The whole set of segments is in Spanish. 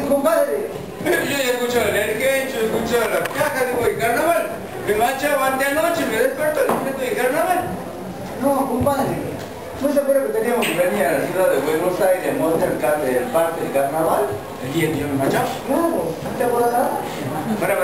compadre. Yo ya he escuchado el erquencho, he escuchado las cajas, digo, ¿y carnaval? Me manchaba anteanoche, me despertó el momento de carnaval. No, compadre. ¿No se acuerda que teníamos que venir a la ciudad de Buenos Aires a montar el parte de carnaval? ¿El día que yo me manchaba? Claro, ¿no te acuerdas? Para.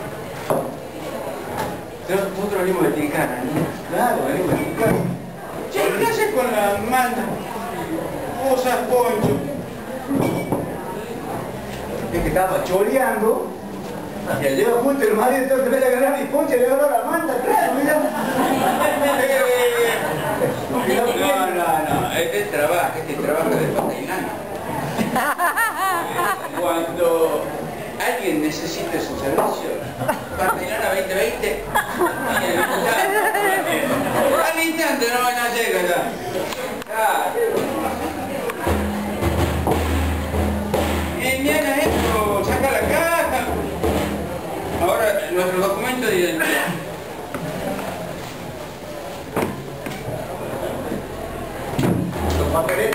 Nosotros venimos de Ticana, ¿no? Claro, venimos de Ticana. Che, ¿qué haces con la manta? Usas poncho. Es que estaba choreando. Y al llegar justo el marido entonces me le agarraba mi poncho y le agarraba la manta, claro, mira. No, este trabaja de patailana. Cuando alguien necesite su servicio, Patailana 2020, al instante no van a llegar ya. Mañana esto, saca la caja. Ahora nuestro documento de identidad. Los papeles.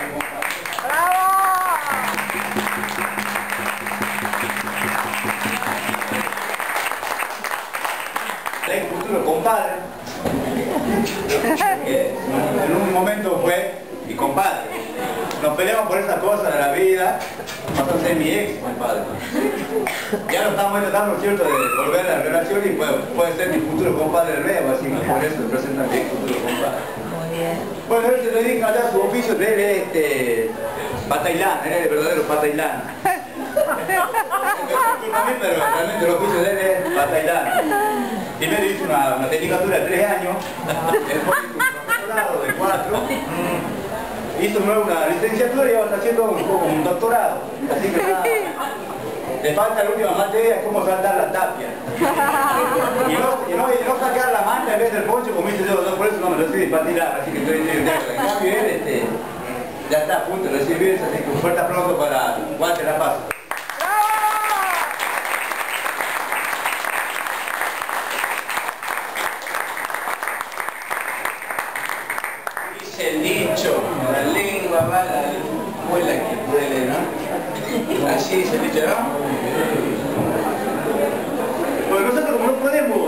El futuro compadre, en un momento fue mi compadre. Nos peleamos por esas cosas de la vida, pasó a ser mi ex compadre. Ya no estamos tratando, ¿cierto?, de volver a la relación y puede ser mi futuro compadre de nuevo, así que por eso le presento a mi ex futuro compadre. Muy bien. Bueno, él se dedica allá a su oficio de él, patailán, él es el verdadero patailán. Pero realmente el oficio de él es patailán. Primero hizo una tecnicatura de 3 años, después hizo un profesorado de 4, hizo luego una licenciatura y ahora está haciendo un doctorado. Así que nada, le falta la última materia, es cómo saltar la tapia. Y no sacar la manta en vez del poncho, como hice yo, por eso no me lo estoy para tirar, así que estoy en cambio él ya está a punto de recibirse, así que un fuerte aplauso para Walter La Paz. El dicho, la lengua va a la escuela que duele, ¿no? Así dice el dicho, ¿no? Pues nosotros como no podemos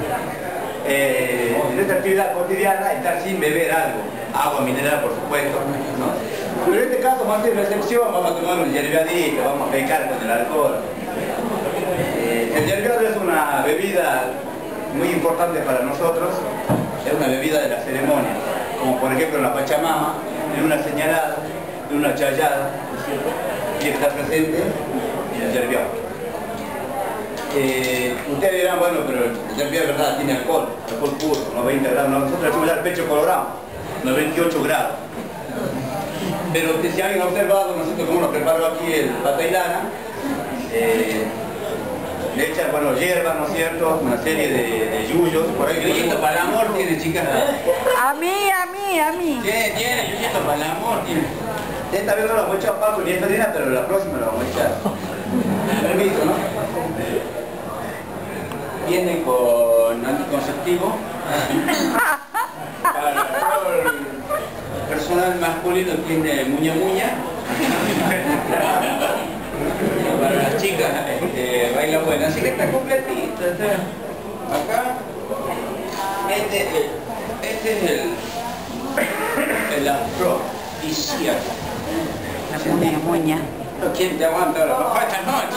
en esta actividad cotidiana estar sin beber algo, agua mineral por supuesto, ¿no? Pero en este caso, más de recepción, vamos a tomar un yerbeadito, vamos a pecar con el alcohol. El yerbeado es una bebida muy importante para nosotros, es una bebida de la ceremonia, como por ejemplo en la Pachamama, en una señalada, en una chayada, y está presente el yerbeado. Ustedes dirán, bueno, pero el yerbeado de verdad tiene alcohol puro, no 20 grados, nosotros decimos ya el pecho colorado, no 28 grados. Pero si alguien ha observado, nosotros como nos preparó aquí el patailana, le echan, bueno, hierbas, ¿no es cierto?, una serie de yuyos, por ahí. Yuyito para el amor tiene, chicas. A mí. Tiene, yuyito para el amor tiene. Esta vez no la vamos a echar a Paco ni esta día, pero la próxima la vamos a echar. Permiso, ¿no? Viene con anticonceptivo. Para todo el personal masculino tiene muña. Para las chicas baila buena, así que está completito. Acá, este es el afrodisíaco. La muña. ¿Quién te aguanta la papá esta noche?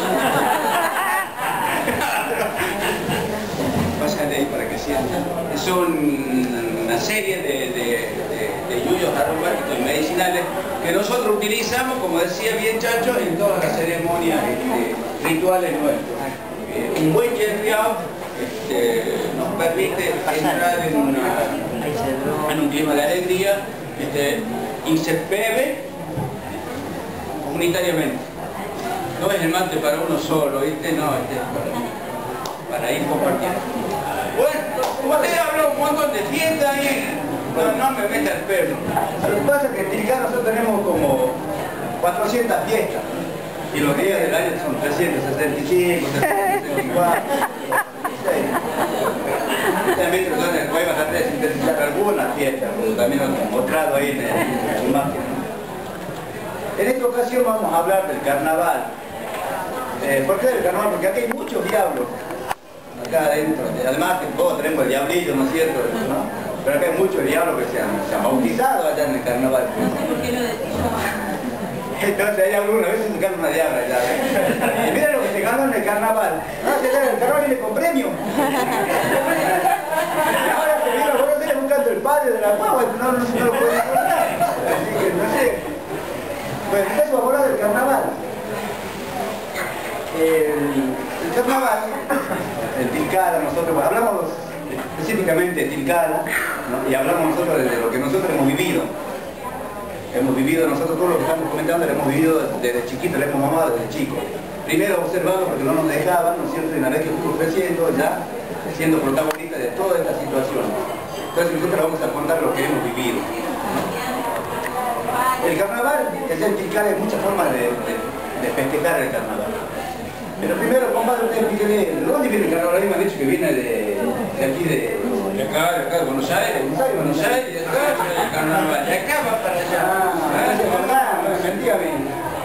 Pásale ahí para que sientan. Son una serie de yuyos aromáticos y medicinales que nosotros utilizamos, como decía bien Chacho, en todas las ceremonias rituales nuestras. Un buen yerbeado nos permite entrar en un clima de alegría y se bebe comunitariamente. No es el mate para uno solo, ¿viste? No, para ir compartiendo. Bueno, usted habló un montón de fiestas ahí, no me meta el perro. Lo que pasa es que en Ticana nosotros tenemos como 400 fiestas. Y los días del año son 365, 364. También nosotros podemos tratar de sintetizar algunas fiestas, pero también lo hemos mostrado ahí en la imagen. En esta ocasión vamos a hablar del carnaval. ¿Por qué del carnaval? Porque aquí hay muchos diablos. Acá adentro. Además que todos tenemos el diablillo, ¿no es cierto? ¿No? Pero acá hay muchos diablos que se han bautizado allá en el carnaval. Entonces hay alguna vez se gana una diabla allá. Y mira lo que se ganó en el carnaval. Ah, el carnaval viene con premio. Ahora se viene, vos tenés buscando el padre de la guagua, no lo puedes encontrar. Así que no sé. Pues eso ahora del carnaval. El carnaval, el Tilcara, nosotros hablamos específicamente de Tilcara, ¿no? Y hablamos nosotros de lo que nosotros hemos vivido. Hemos vivido, nosotros todo lo que estamos comentando lo hemos vivido desde chiquito, lo hemos mamado desde chico. Primero observando porque no nos dejaban, ¿no es cierto? Y una vez que fuimos creciendo, ya siendo protagonistas de toda esta situación. Entonces nosotros vamos a contar lo que hemos vivido. El carnaval es el Tilcara, hay muchas formas de festejar el carnaval. Pero primero, compadre, usted explíquele, ¿de dónde viene el carnaval? Me han dicho que viene de aquí de acá, de Buenos Aires. Buenos Aires, de acá, el carnaval. De acá va para allá. Es verdad, me mentía bien.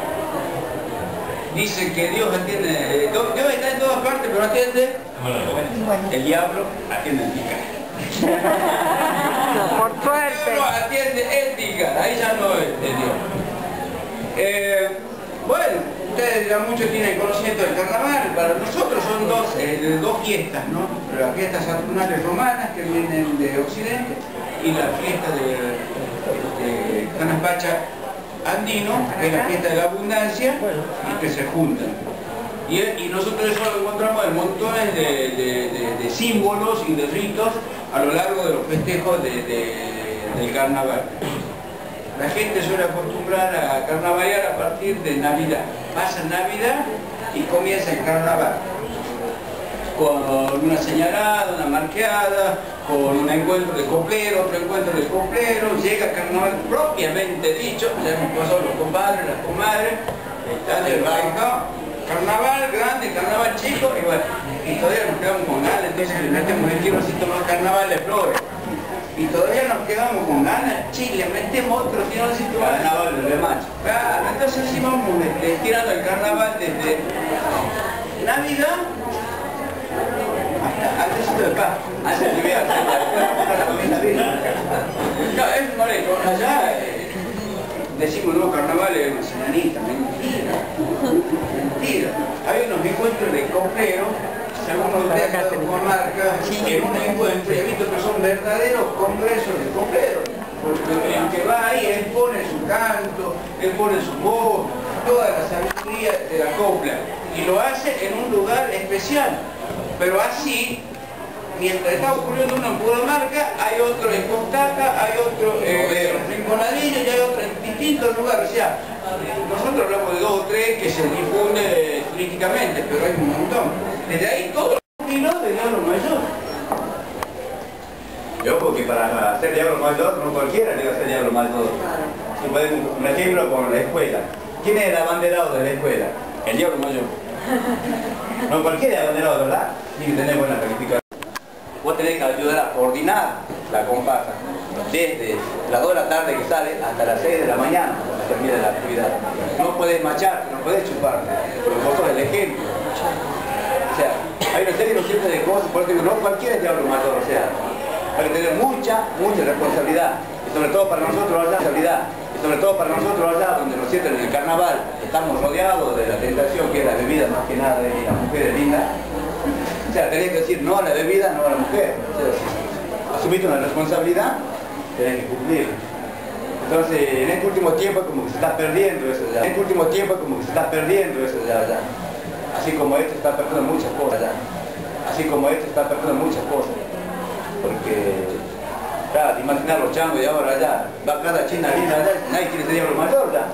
Dice que Dios atiende, Dios está en todas partes, pero atiende. El diablo atiende el Tilcara. Por suerte. No atiende el Tilcara, ahí ya no es Dios. Bueno, ustedes ya muchos tienen conocimiento del carnaval. Para nosotros son dos fiestas, ¿no? Las fiestas saturnales romanas que vienen de Occidente y la fiesta de Canapacha andino, que es la fiesta de la abundancia y que se juntan. Y nosotros eso lo encontramos en montones de símbolos y de ritos a lo largo de los festejos del carnaval. La gente suele acostumbrar a carnavalear a partir de Navidad. Pasa Navidad y comienza el carnaval. Con una señalada, una marqueada, con un encuentro de coplero, otro encuentro de coplero, llega el carnaval propiamente dicho, ya hemos pasado los compadres, las comadres, está del baile, carnaval grande, carnaval chico, y bueno, y todavía nos quedamos con ganas, entonces le metemos el tirocito más carnaval de flores. Y todavía nos quedamos con ganas, Chile, metemos otro tirocito más. Carnaval de macho. Claro, entonces así vamos tirando el carnaval desde Navidad antes de paz, antes de viaje, claro, es molesto, allá decimos no, carnaval es una semanita, mentira. Hay unos encuentros de copleros, según los ustedes con marca, en un encuentro, y he visto que son verdaderos congresos de copleros, porque el que va ahí, él pone su canto, él pone su voz, toda la sabiduría de la copla, y lo hace en un lugar especial. Pero así, mientras está ocurriendo uno en Pudamarca, hay otro en Costaca, hay otro en Rinconadillo y hay otro en distintos lugares. O sea, nosotros hablamos de 2 o 3 que se difunde turísticamente, pero hay un montón. Desde ahí todos los kilos de diablo mayor. Yo porque para ser diablo mayor, no cualquiera llega a ser diablo mayor. Si podemos, un ejemplo con la escuela. ¿Quién es el abanderado de la escuela? El diablo mayor. No cualquiera es abanderado, ¿verdad? Tiene que tener buena calificación. Vos tenés que ayudar a coordinar la comparsa. Desde las 2 de la tarde que sale hasta las 6 de la mañana cuando termina la actividad. No podés macharte, no podés chuparte, porque vos sos el ejemplo. O sea, hay una serie de cosas, por eso digo, no cualquiera es diablo mayor, o sea, hay que tener mucha responsabilidad. Y sobre todo para nosotros allá, donde nos sienten en el carnaval, estamos rodeados de la tentación que es la bebida más que nada de las mujeres lindas. O sea, tenés que decir no a la bebida, no a la mujer. O sea, si asumiste una responsabilidad, tenés que cumplir. Entonces, en este último tiempo como que se está perdiendo eso ya. Así como esto está perdiendo muchas cosas ya. Porque, claro, te imaginas los changos de ahora ya. Va cada china linda allá, nadie quiere ser diablo mayor ya.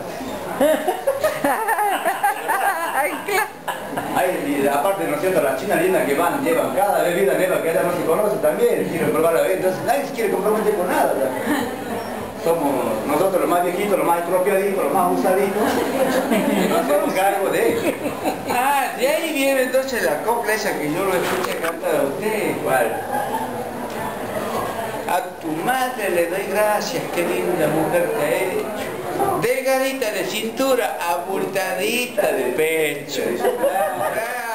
Hay, aparte, ¿no es cierto?, las chinas lindas que van, llevan cada bebida nueva que allá no se conoce también, quieren probar la bebida, entonces nadie se quiere comprometer con nada. ¿Ya? Somos nosotros los más viejitos, los más estropeaditos, los más usaditos, y nos hacemos cargo de ellos. Ah, de ahí viene entonces la copla esa que yo lo escuché cantar a usted. ¿Cuál? A tu madre le doy gracias, qué linda mujer te ha hecho. delgadita de cintura, abultadita de pecho.